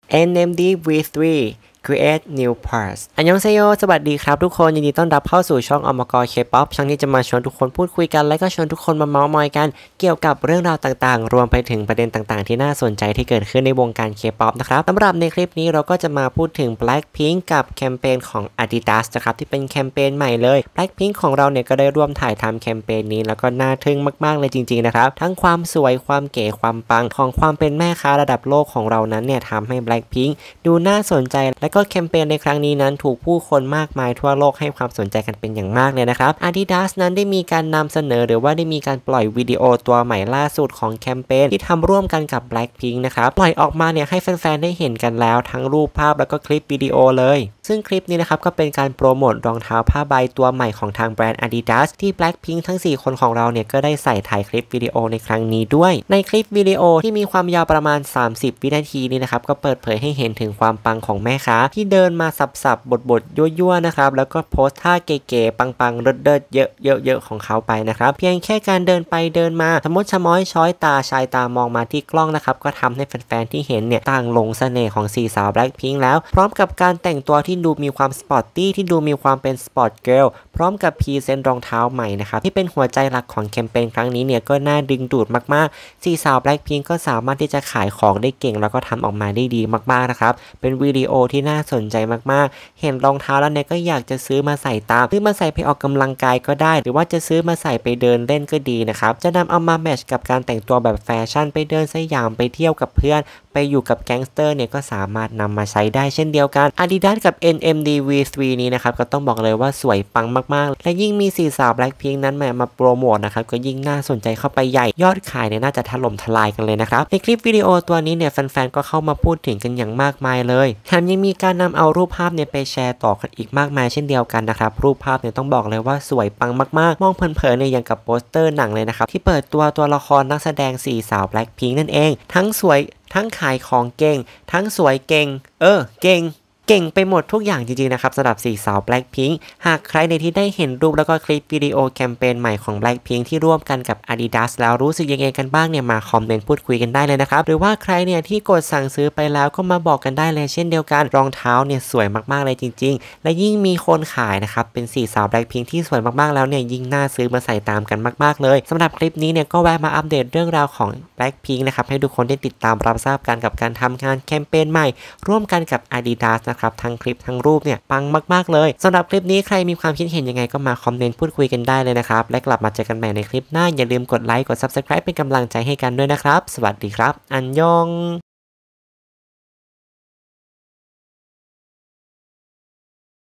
NMD V3 Create New Parts อันยองเซโยสวัสดีครับทุกคนยินดีต้อนรับเข้าสู่ช่องอมกเคป๊อปช่องนี้จะมาชวนทุกคนพูดคุยกันและก็ชวนทุกคนมาเมาท์มอยกันเกี่ยวกับเรื่องราวต่างๆรวมไปถึงประเด็นต่างๆที่น่าสนใจที่เกิดขึ้นในวงการเคป๊อปนะครับสำหรับในคลิปนี้เราก็จะมาพูดถึง Blackpink กับแคมเปญของ Adidas นะครับที่เป็นแคมเปญใหม่เลย Blackpink ของเราเนี่ยก็ได้ร่วมถ่ายทำแคมเปญนี้แล้วก็น่าทึ่งมากๆเลยจริงๆนะครับทั้งความสวยความเก๋ความปังของความเป็นแม่ค้าระดับโลกของเรานั้นเนี่ยทำให้ Blackpink ดูน่าสนใจและก็แคมเปญในครั้งนี้นั้นถูกผู้คนมากมายทั่วโลกให้ความสนใจกันเป็นอย่างมากเลยนะครับ Adidas นั้นได้มีการนำเสนอหรือว่าได้มีการปล่อยวิดีโอตัวใหม่ล่าสุดของแคมเปญที่ทำร่วมกันกับ Blackpink นะครับปล่อยออกมาเนี่ยให้แฟนๆได้เห็นกันแล้วทั้งรูปภาพแล้วก็คลิปวิดีโอเลยซึ่งคลิปนี้นะครับก็เป็นการโปรโมทรองเท้าผ้าใบตัวใหม่ของทางแบรนด์ Adidas ที่ Blackpink ทั้ง4คนของเราเนี่ยก็ได้ใส่ถ่ายคลิปวิดีโอในครั้งนี้ด้วยในคลิปวิดีโอที่มีความยาวประมาณ30วินาทีนี้นะครับก็เปิดเผยให้เห็นถึงความปังของแม่ค้าที่เดินมาสับๆบดๆยั่วๆนะครับแล้วก็โพสท่าเก๋ๆปังๆเลิศๆเยอะๆของเขาไปนะครับเพียงแค่การเดินไปเดินมาชะมดชะม้อยช้อยตาชายตามองมาที่กล้องนะครับก็ทำให้แฟนๆที่เห็นเนี่ยต่างหลงเสน่ห์ของ4สาว Blackpink แล้วพร้อมกับการแต่งตัวที่ดูมีความสปอร์ตตี้ที่ดูมีความเป็นสปอร์ตเกิร์ลพร้อมกับพรีเซนต์รองเท้าใหม่นะครับที่เป็นหัวใจหลักของแคมเปญครั้งนี้เนี่ยก็น่าดึงดูดมากๆ4สาว Blackpink ก็สามารถที่จะขายของได้เก่งแล้วก็ทำออกมาได้ดีมากๆนะครับเป็นวิดีโอที่น่าสนใจมากๆเห็นรองเท้าแล้วเนี่ยก็อยากจะซื้อมาใส่ตามซื้อมาใส่ไปออกกำลังกายก็ได้หรือว่าจะซื้อมาใส่ไปเดินเล่นก็ดีนะครับจะนำเอามาแมทช์กับการแต่งตัวแบบแฟชั่นไปเดินสยามไปเที่ยวกับเพื่อนไปอยู่กับแก๊งสเตอร์เนี่ยก็สามารถนำมาใช้ได้เช่นเดียวกัน Adidas กับ NMD V3 นี้นะครับก็ต้องบอกเลยว่าสวยปังมากๆและยิ่งมี4สาว Blackpink นั้นมาโปรโมทนะครับก็ยิ่งน่าสนใจเข้าไปใหญ่ยอดขายเนี่ยน่าจะถล่มทลายกันเลยนะครับในคลิปวิดีโอตัวนี้เนี่ยแฟนๆก็เข้ามาพูดถึงกันอย่างมากมายเลยแถมยังมีการนำเอารูปภาพเนี่ยไปแชร์ต่อกันอีกมากมายเช่นเดียวกันนะครับรูปภาพเนี่ยต้องบอกเลยว่าสวยปังมากๆมองเพลินๆเนี่ยอย่างกับโปสเตอร์หนังเลยนะครับที่เปิดตัวละครนักแสดง4สาว Blackpink นั่นเองทั้งสวยทั้งขายของเก่งทั้งสวยเก่งเก่งไปหมดทุกอย่างจริงๆนะครับสำหรับ4สาว Blackpink หากใครในที่ได้เห็นรูปแล้วก็คลิปวิดีโอแคมเปญใหม่ของ Blackpink ที่ร่วมกันกับ Adidas แล้วรู้สึกยังไงกันบ้างเนี่ยมาคอมเมนต์พูดคุยกันได้เลยนะครับหรือว่าใครเนี่ยที่กดสั่งซื้อไปแล้วก็มาบอกกันได้เลยเช่นเดียวกันรองเท้าเนี่ยสวยมากๆเลยจริงๆและยิ่งมีคนขายนะครับเป็น4สาว Blackpink ที่สวยมากๆแล้วเนี่ยยิ่งน่าซื้อมาใส่ตามกันมากๆเลยสำหรับคลิปนี้เนี่ยก็แวะมาอัปเดตเรื่องราวของ Blackpink นะครับให้ทุกคนได้ติดตามรับทราบกันกับการทำงานแคมเปญใหม่ร่วมกันกับ Adidas นะครับทั้งคลิปทั้งรูปเนี่ยปังมากๆเลยสำหรับคลิปนี้ใครมีความคิดเห็นยังไงก็มาคอมเมนต์พูดคุยกันได้เลยนะครับและกลับมาเจอกันใหม่ในคลิปหน้าอย่าลืมกดไลค์กด Subscribe เป็นกำลังใจให้กันด้วยนะครับสวัสดีครับอันยอง